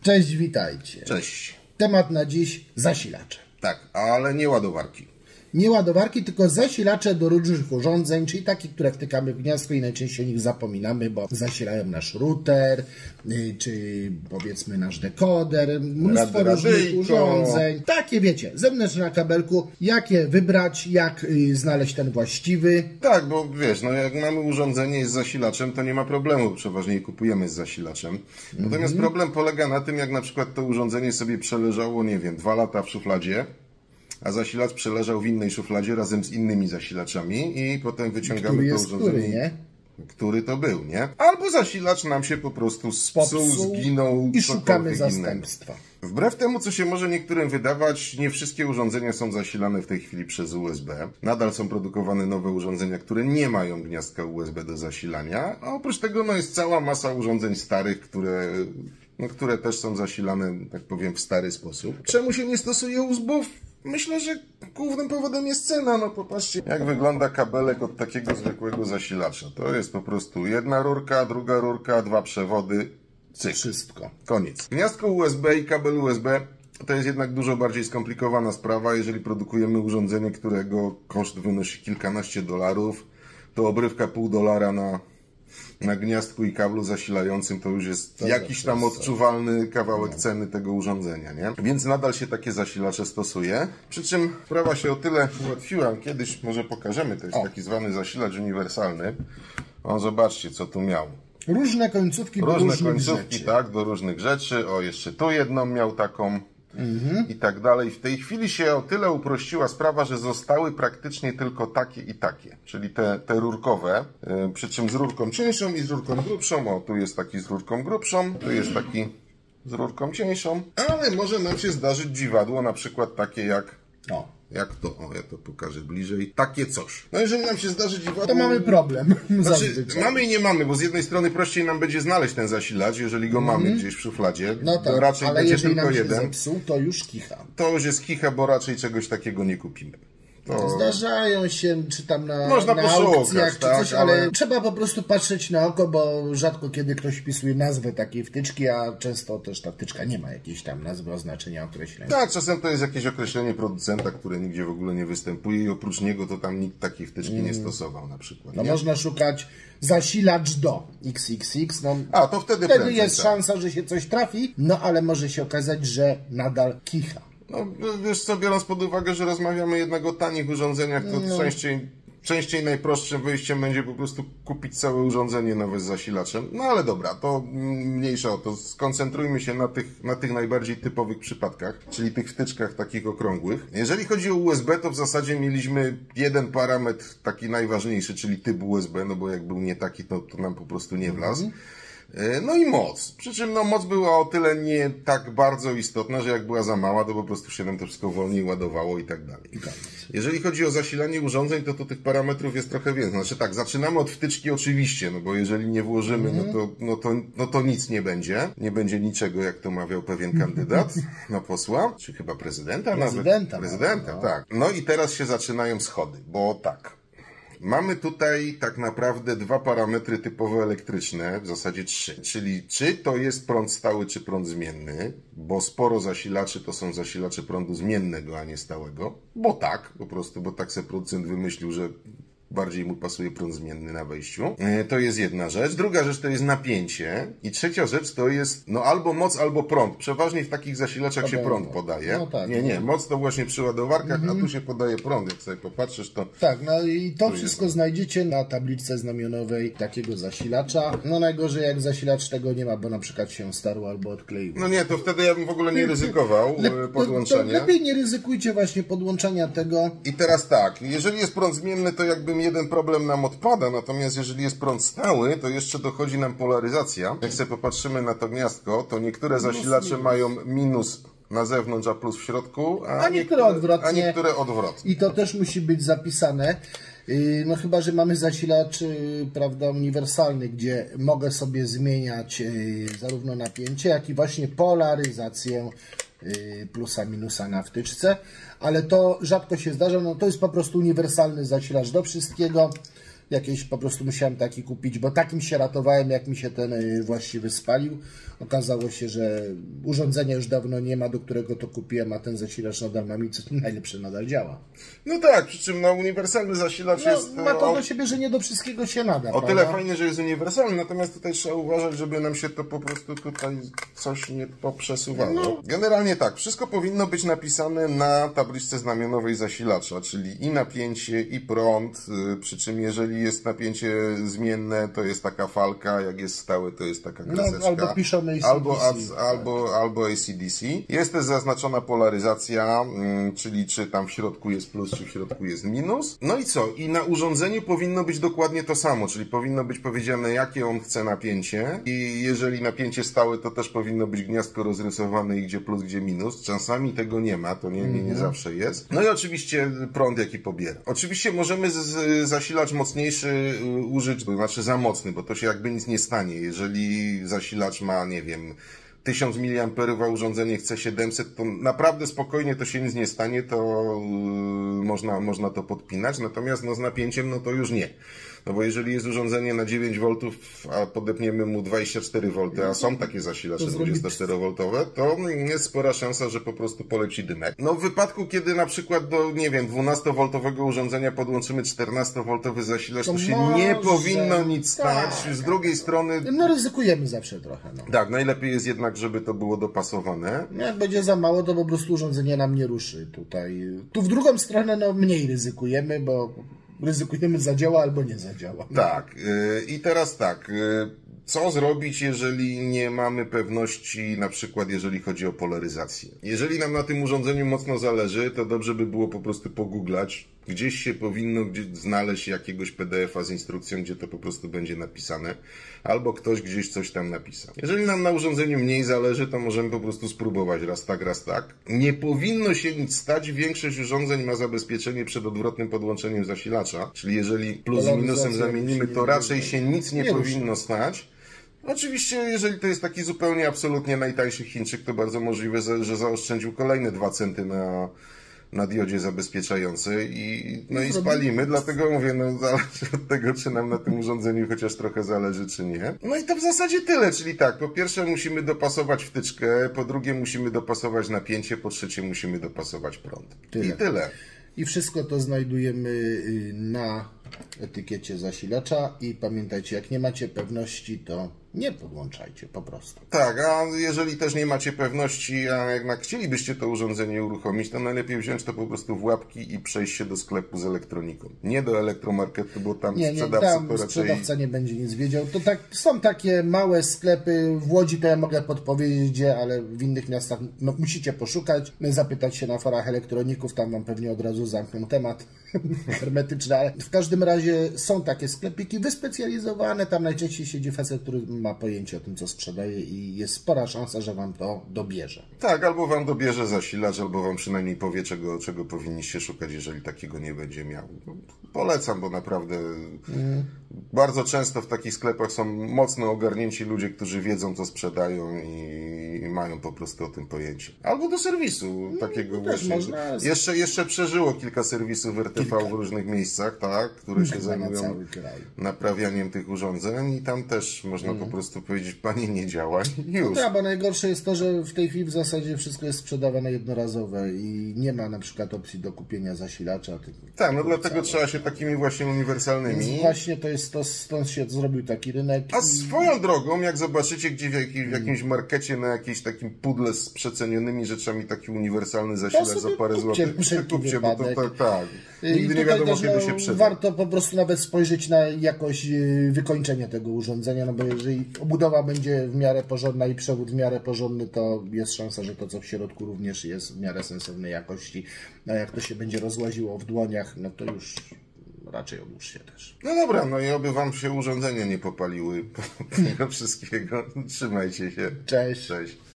Cześć, witajcie. Cześć. Temat na dziś zasilacze. Tak, ale nie ładowarki. Nie ładowarki, tylko zasilacze do różnych urządzeń, czyli takie, które wtykamy w gniazdko i najczęściej o nich zapominamy, bo zasilają nasz router, czy powiedzmy nasz dekoder, mnóstwo różnych urządzeń. Takie wiecie, zewnętrzne na kabelku, jak je wybrać, jak znaleźć ten właściwy. Tak, bo wiesz, no jak mamy urządzenie z zasilaczem, to nie ma problemu, przeważnie je kupujemy z zasilaczem. Natomiast problem polega na tym, jak na przykład to urządzenie sobie przeleżało, nie wiem, 2 lata w szufladzie, a zasilacz przeleżał w innej szufladzie razem z innymi zasilaczami i potem wyciągamy to urządzenie. Który to był, nie? Albo zasilacz nam się po prostu spsuł, zginął i szukamy zastępstwa. Wbrew temu, co się może niektórym wydawać, nie wszystkie urządzenia są zasilane w tej chwili przez USB. Nadal są produkowane nowe urządzenia, które nie mają gniazdka USB do zasilania, a oprócz tego no, jest cała masa urządzeń starych, które też są zasilane, tak powiem, w stary sposób. Czemu się nie stosuje USB-ów? Myślę, że głównym powodem jest cena. No popatrzcie, jak wygląda kabelek od takiego zwykłego zasilacza. To jest po prostu jedna rurka, druga rurka, 2 przewody, cyk. Wszystko. Koniec. Gniazdko USB i kabel USB to jest jednak dużo bardziej skomplikowana sprawa. Jeżeli produkujemy urządzenie, którego koszt wynosi kilkanaście dolarów, to obrywka $0,5 na gniazdku i kablu zasilającym to już jest jakiś tam odczuwalny kawałek ceny tego urządzenia, nie? Więc nadal się takie zasilacze stosuje. Przy czym sprawa się o tyle ułatwiła, kiedyś może pokażemy, to jest taki zwany zasilacz uniwersalny. O, zobaczcie, co tu miał. Różne końcówki do różnych rzeczy. Tak, do różnych rzeczy. O, jeszcze tu jedną miał taką. I tak dalej. W tej chwili się o tyle uprościła sprawa, że zostały praktycznie tylko takie i takie, czyli te rurkowe, przy czym z rurką cieńszą i z rurką grubszą. O, tu jest taki z rurką grubszą, tu jest taki z rurką cieńszą, ale może nam się zdarzyć dziwadło, na przykład takie jak to, ja to pokażę bliżej, takie coś. No jeżeli nam się zdarzy dziwadło... To mamy problem. Znaczy, mamy i nie mamy, bo z jednej strony prościej nam będzie znaleźć ten zasilacz, jeżeli go mamy gdzieś w szufladzie. No tak, to raczej ale będzie jeżeli tylko nam się jeden. zepsuł, to już kicha. To już jest kicha, bo raczej czegoś takiego nie kupimy. Zdarzają się, czy tam na poszukać, aukcjach, czy tak, coś, ale trzeba po prostu patrzeć na oko, bo rzadko kiedy ktoś wpisuje nazwę takiej wtyczki, a często też ta wtyczka nie ma jakiejś tam nazwy, oznaczenia, określenia. Tak, czasem to jest jakieś określenie producenta, które nigdzie w ogóle nie występuje i oprócz niego to tam nikt takiej wtyczki nie stosował na przykład. No można szukać zasilacz do XXX, no to wtedy jest szansa, że się coś trafi, no ale może się okazać, że nadal kicha. No wiesz co, biorąc pod uwagę, że rozmawiamy jednak o tanich urządzeniach, to częściej najprostszym wyjściem będzie po prostu kupić całe urządzenie nowe z zasilaczem. No ale dobra, to mniejsza o to. Skoncentrujmy się na tych najbardziej typowych przypadkach, czyli tych wtyczkach takich okrągłych. Jeżeli chodzi o USB, to w zasadzie mieliśmy jeden parametr taki najważniejszy, czyli typ USB, no bo jak był nie taki, to nam po prostu nie wlazł. No i moc. Przy czym no, moc była o tyle nie tak bardzo istotna, że jak była za mała, to po prostu się nam to wszystko wolniej ładowało i tak dalej. Jeżeli chodzi o zasilanie urządzeń, to tych parametrów jest trochę więcej. Znaczy tak, zaczynamy od wtyczki oczywiście, no bo jeżeli nie włożymy, no to nic nie będzie. Nie będzie niczego, jak to mawiał pewien kandydat na posła, czy chyba prezydenta nawet. Prezydenta, tak. No i teraz się zaczynają schody, bo tak. Mamy tutaj tak naprawdę 2 parametry typowo elektryczne, w zasadzie 3, czyli czy to jest prąd stały, czy prąd zmienny, bo sporo zasilaczy to są zasilacze prądu zmiennego, a nie stałego, bo tak sobie producent wymyślił, że bardziej mu pasuje prąd zmienny na wejściu. To jest jedna rzecz. Druga rzecz to jest napięcie. I trzecia rzecz to jest albo moc, albo prąd. Przeważnie w takich zasilaczach się prąd podaje. No tak, nie, moc to właśnie przy ładowarkach, a tu się podaje prąd. Jak sobie popatrzysz, to... Tak, no i to wszystko znajdziecie na tabliczce znamionowej takiego zasilacza. No najgorzej jak zasilacz tego nie ma, bo na przykład się starł albo odkleił. No nie, to wtedy ja bym w ogóle nie ryzykował podłączenia. Lepiej nie ryzykujcie właśnie podłączenia tego. I teraz tak, jeżeli jest prąd zmienny, to jakbym jeden problem nam odpada, natomiast jeżeli jest prąd stały, to jeszcze dochodzi nam polaryzacja. Jak sobie popatrzymy na to gniazdko, to niektóre zasilacze mają minus na zewnątrz, a plus w środku, a niektóre odwrotnie. I to też musi być zapisane. No chyba, że mamy zasilacz, prawda, uniwersalny, gdzie mogę sobie zmieniać zarówno napięcie, jak i właśnie polaryzację plusa, minusa na wtyczce, ale to rzadko się zdarza, no to jest po prostu uniwersalny zasilacz do wszystkiego. Jakieś po prostu musiałem taki kupić, bo takim się ratowałem, jak mi się ten właściwy spalił. Okazało się, że urządzenia już dawno nie ma, do którego to kupiłem, a ten zasilacz nadal ma mi, co najlepsze nadal działa. No tak, przy czym uniwersalny zasilacz jest... Ma to do siebie, że nie do wszystkiego się nada. O tyle fajnie, że jest uniwersalny, natomiast tutaj trzeba uważać, żeby nam się to po prostu tutaj coś nie poprzesuwało. Generalnie tak, wszystko powinno być napisane na tabliczce znamionowej zasilacza, czyli i napięcie, i prąd, przy czym jeżeli jest napięcie zmienne, to jest taka falka, jak jest stałe, to jest taka kreseczka. Albo piszemy AC/DC. Albo AC/DC. Jest też zaznaczona polaryzacja, czyli czy tam w środku jest plus, czy w środku jest minus. No i co? I na urządzeniu powinno być dokładnie to samo, czyli powinno być powiedziane, jakie on chce napięcie i jeżeli napięcie stałe, to też powinno być gniazdko rozrysowane i gdzie plus, gdzie minus. Czasami tego nie ma, to nie zawsze jest. No i oczywiście prąd, jaki pobiera. Oczywiście możemy zasilacz mocniejszy użyć, to znaczy za mocny, bo to się jakby nic nie stanie. Jeżeli zasilacz ma, nie wiem, 1000 mA, a urządzenie chce 700, to naprawdę spokojnie to się nic nie stanie, to można to podpinać, natomiast z napięciem to już nie. No bo jeżeli jest urządzenie na 9 V, a podepniemy mu 24 V, a są takie zasilacze 24V, to jest spora szansa, że po prostu poleci dymek. No w wypadku, kiedy na przykład do, nie wiem, 12V urządzenia podłączymy 14V zasilacz, to się nie powinno nic stać. Z drugiej strony... No ryzykujemy zawsze trochę. Tak, najlepiej jest jednak, żeby to było dopasowane. Jak będzie za mało, to po prostu urządzenie nam nie ruszy tutaj. Tu w drugą stronę mniej ryzykujemy, bo ryzykujemy zadziała albo nie zadziała. Tak. I teraz tak. Co zrobić, jeżeli nie mamy pewności, na przykład jeżeli chodzi o polaryzację? Jeżeli nam na tym urządzeniu mocno zależy, to dobrze by było po prostu pogooglać. Gdzieś się powinno znaleźć jakiegoś PDF-a z instrukcją, gdzie to po prostu będzie napisane. Albo ktoś gdzieś coś tam napisał. Jeżeli nam na urządzeniu mniej zależy, to możemy po prostu spróbować raz tak, raz tak. Nie powinno się nic stać. Większość urządzeń ma zabezpieczenie przed odwrotnym podłączeniem zasilacza. Czyli jeżeli plus z minusem zamienimy, to raczej się nic nie powinno stać. Oczywiście, jeżeli to jest taki zupełnie, absolutnie najtańszy Chińczyk, to bardzo możliwe, że zaoszczędził kolejne 2 centy na diodzie zabezpieczającej i spalimy, dlatego mówię, zależy od tego, czy nam na tym urządzeniu chociaż trochę zależy, czy nie. No i to w zasadzie tyle, czyli tak, po pierwsze musimy dopasować wtyczkę, po drugie musimy dopasować napięcie, po trzecie musimy dopasować prąd. I tyle. I wszystko to znajdujemy na etykiecie zasilacza i pamiętajcie, jak nie macie pewności, to nie podłączajcie po prostu. Tak, a jeżeli też nie macie pewności, a jednak chcielibyście to urządzenie uruchomić, to najlepiej wziąć to po prostu w łapki i przejść się do sklepu z elektroniką. Nie do elektromarketu, bo tam sprzedawca nie będzie nic wiedział. To tak, są takie małe sklepy, w Łodzi to ja mogę podpowiedzieć gdzie, ale w innych miastach musicie poszukać, zapytać się na forach elektroników, tam wam pewnie od razu zamkną temat hermetyczny, ale w każdym razie są takie sklepiki wyspecjalizowane, tam najczęściej siedzi facet, który ma pojęcie o tym, co sprzedaje i jest spora szansa, że wam to dobierze. Tak, albo wam dobierze zasilacz, albo wam przynajmniej powie, czego powinniście szukać, jeżeli takiego nie będzie miał. Polecam, bo naprawdę bardzo często w takich sklepach są mocno ogarnięci ludzie, którzy wiedzą, co sprzedają i mają po prostu o tym pojęcie. Albo do serwisu takiego właśnie. Jeszcze przeżyło kilka serwisów RTV w różnych miejscach, tak, które się zajmują naprawianiem tych urządzeń i tam też można po prostu powiedzieć, panie, nie działa i już. No, bo najgorsze jest to, że w tej chwili w zasadzie wszystko jest sprzedawane jednorazowe i nie ma na przykład opcji do kupienia zasilacza. Tak, dlatego trzeba się takimi właśnie uniwersalnymi. Więc właśnie to jest to, stąd się zrobił taki rynek. A swoją drogą, jak zobaczycie gdzieś w jakimś markecie na jakiejś takim pudle z przecenionymi rzeczami, taki uniwersalny zasilacz za parę złotych, kupcie, bo to tak. Nigdy nie wiadomo, kiedy się przyda. Warto po prostu nawet spojrzeć na jakość wykończenia tego urządzenia, no bo jeżeli obudowa będzie w miarę porządna i przewód w miarę porządny, to jest szansa, że to, co w środku również jest w miarę sensownej jakości. A jak to się będzie rozłaziło w dłoniach, no to już raczej odłóż się też. No dobra, i oby wam się urządzenia nie popaliły tego wszystkiego. Trzymajcie się. Cześć. Cześć.